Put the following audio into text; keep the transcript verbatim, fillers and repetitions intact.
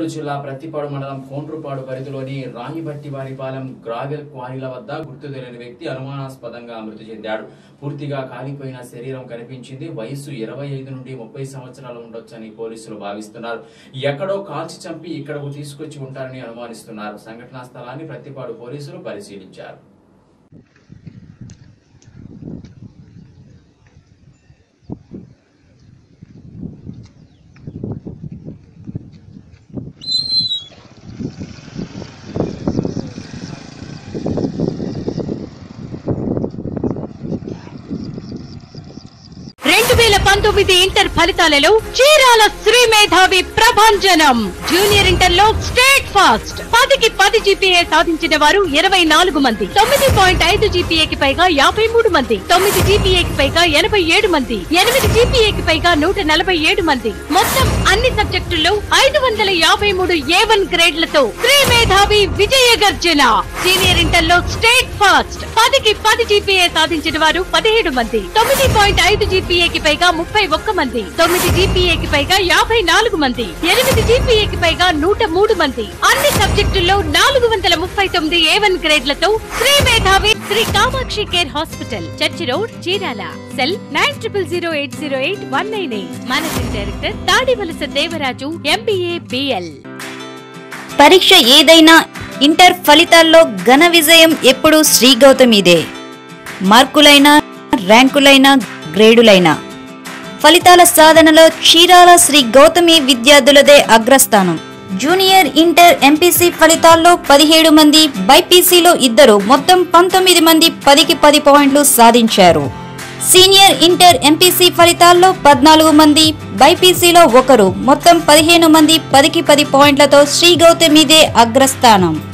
గుంటూరు జిల్లా ప్రతిపాడు మండలం కోంట్రుపాడు పరిధిలోని రాయిబట్టివారిపాలెం గ్రావెల్ క్వారీల వద్ద గుర్తు తెలియని వ్యక్తి అనుమానాస్పదంగా మృతి చెందాడు. పూర్తిగా కాలిపోయిన శరీరం కనిపించింది. వయసు ఇరవై ఐదు నుండి ముప్పై సంవత్సరాలు ఉండొచ్చని పోలీసులు భావిస్తున్నారు. ఎక్కడో కాల్చి చంపి ఇక్కడకు తీసుకొచ్చి ఉంటారని అనుమానిస్తున్నారు. సంఘటనా స్థలాన్ని ప్రతిపాడు పోలీసులు పరిశీలించారు. రెండు వేల పంతొమ్మిది ఇంటర్ ఫలితాలలో చీరాల శ్రీ మేధావి ప్రభంజనం. జూనియర్ ఇంటర్ లో స్టేట్ ఫాస్ట్ పదికి పది జీపీఏ సాధించిన వారు ఇరవై నాలుగు మంది, తొమ్మిది పాయింట్ ఐదు జీపీఏకి పైగా యాభై మూడు మంది, తొమ్మిది జీపీఏకి పైగా ఎనభై ఏడు మంది, ఎనిమిది జీపీఏకి పైగా నూట నలభై ఏడు మంది. మొత్తం అన్ని సబ్జెక్టుల్లో ఐదు వందల యాభై మూడు ఏ వన్ గ్రేడ్లతో శ్రీ మేధావి విజయ గర్జన. సీనియర్ ఇంటర్ లో స్టేట్ ఫాస్ట్ పదికి పది జీపీఏ సాధించిన వారు పదిహేడు మంది, తొమ్మిది పాయింట్ ఐదు జీపీఏకి పైగా ముప్పై ఒక్క మంది, తొమ్మిది జీపీఏకి పైగా యాభై నాలుగు మంది, ఎనిమిది జీపీఏకి పైగా నూట మూడు మంది. అన్ని సబ్జెక్టుల్లో నాలుగు వందల ముప్పై తొమ్మిది ఏ వన్ గ్రేడ్లతో Sri Medhavi Sri Kamakshi care hospital, church road, Chirala. Cell nine triple zero eight zero eight one nine eight. Managing director Tadivalasa Devaraju, MBA BL. పరీక్ష ఏదైనా ఇంటర్ ఫలితాల్లో ఘన విజయం ఎప్పుడూ శ్రీ గౌతమిదే. మార్కులైనా, ర్యాంకులైనా, గ్రేడులైనా ఫలితాల సాధనలో చీరాల శ్రీ గౌతమి విద్యార్థులదే అగ్రస్థానం. జూనియర్ ఇంటర్ ఎంపీసీ ఫలితాల్లో పదిహేడు మంది, బైపీసీలో ఇద్దరు, మొత్తం పంతొమ్మిది మంది పదికి పది పాయింట్లు సాధించారు. సీనియర్ ఇంటర్ ఎంపీసీ ఫలితాల్లో పద్నాలుగు మంది, బైపీసీలో ఒకరు, మొత్తం పదిహేను మంది పదికి పది పాయింట్లతో శ్రీ గౌతమిదే అగ్రస్థానం.